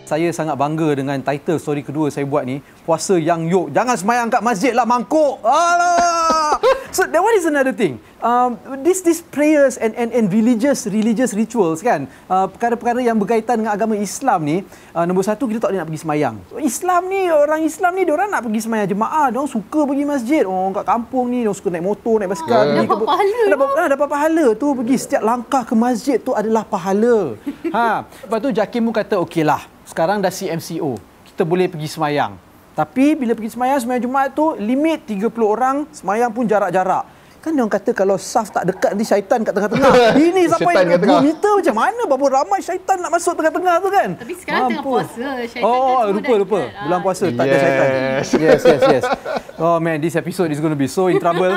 Saya sangat bangga dengan title story kedua saya buat ni, puasa yang yuk. Jangan semayang kat masjid lah, mangkuk. Alah. So that one is another thing. These prayers and religious rituals kan, perkara-perkara yang berkaitan dengan agama Islam ni, nombor satu, kita tak boleh nak pergi semayang. Islam ni, orang Islam ni, diorang nak pergi semayang jemaah, diorang suka pergi masjid. Orang kat kampung ni, diorang suka naik motor, naik basikal. Dapat pahala. Dapat pahala tu, pergi setiap langkah ke masjid tu adalah pahala. Lepas tu Jakim pun kata, okeylah, sekarang dah CMCO, kita boleh pergi semayang. Tapi bila pergi semayang Jumaat tu, limit 30 orang, semayang pun jarak-jarak. Kan dia orang kata kalau saf tak dekat, nanti syaitan kat tengah-tengah. Ini sampai 2 meter macam mana? Berapa ramai syaitan nak masuk tengah-tengah tu kan? Tapi sekarang tengah puasa, syaitan kan lupa. Bulan puasa, tak ada syaitan. Yes. Oh man, this episode is going to be so in trouble.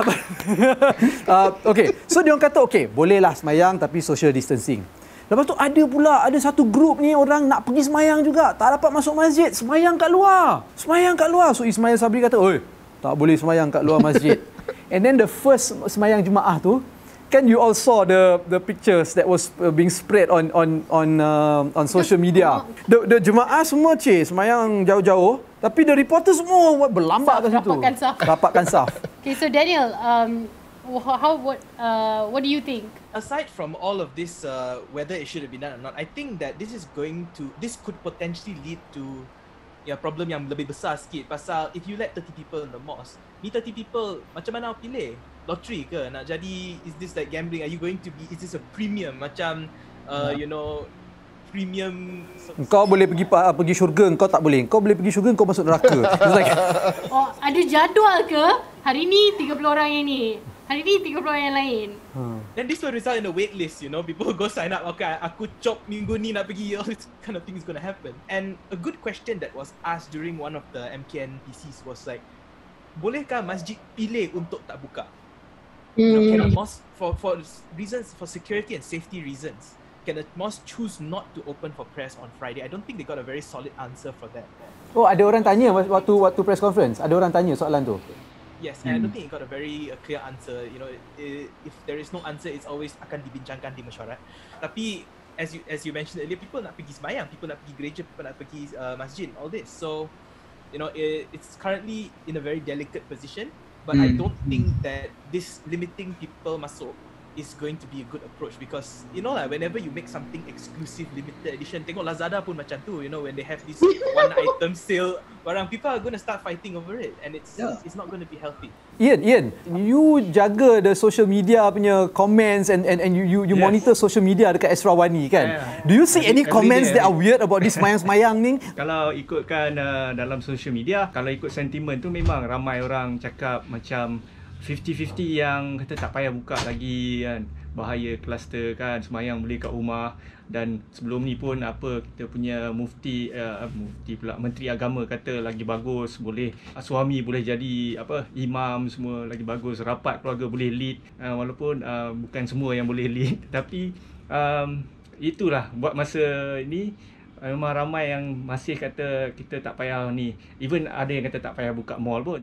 Okay, so dia orang kata, okay, bolehlah semayang tapi social distancing. Lepas tu ada satu grup ni orang nak pergi semayang juga. Tak dapat masuk masjid, semayang kat luar. So Ismail Sabri kata, oi, tak boleh semayang kat luar masjid. And then the first semayang Jumaat tu, kan you all saw the pictures that was being spread on social media. The jemaah semua semayang jauh-jauh, tapi the reporters semua berlambat kat situ. Rapatkan saf. Okay, so Daniel, what do you think? Aside from all of this, whether it should have been done or not, I think that this could potentially lead to problem yang lebih besar sikit. Pasal if you let 30 people in the mosque, ni 30 people macam mana pilih? Lottery ke? Nak jadi, is this like gambling? Are you going to be, is this a premium? Macam, premium. Kau boleh pergi syurga, kau tak boleh. Kau boleh pergi syurga, kau masuk neraka. Like, ada jadual ke? Hari ni 30 orang yang ni. Hari ni 30 orang yang lain. Then this will result in a wait list, people go sign up, okay, aku chop minggu ni nak pergi, all this kind of thing is going to happen. And a good question that was asked during one of the MKN PCs was like, bolehkah masjid pilih untuk tak buka? Can a mosque, for reasons, for security and safety reasons, can a mosque choose not to open for prayers on Friday? I don't think they got a very solid answer for that. Oh, ada orang tanya waktu press conference, ada orang tanya soalan tu. Yes, and I don't think it got a very clear answer. If there is no answer, it's always akan dibincangkan di mesyuarat. Tapi as you mentioned earlier, people nak pergi sembahyang, people nak pergi gereja, people nak pergi masjid, all this. So, it's currently in a very delicate position. But I don't think that this limiting people masuk is going to be a good approach, because whenever you make something exclusive, limited edition, tengok Lazada pun macam tu, when they have this one item sale, barang, people are going to start fighting over it, and it's not going to be healthy. Ian, you jaga the social media punya comments and you monitor social media dekat Esrawani kan? Do you see any comments that are weird about this semayang-semayang ni? Kalau ikutkan dalam social media, kalau ikut sentiment tu memang ramai orang cakap macam 50-50 yang kata tak payah buka lagi kan, bahaya kluster kan, semayang boleh kat rumah. Dan sebelum ni pun kita punya mufti pula, menteri agama kata lagi bagus, boleh suami boleh jadi imam, semua lagi bagus, rapat keluarga boleh lead, walaupun bukan semua yang boleh lead. Tapi itulah buat masa ini memang ramai yang masih kata kita tak payah ni, even ada yang kata tak payah buka mall pun.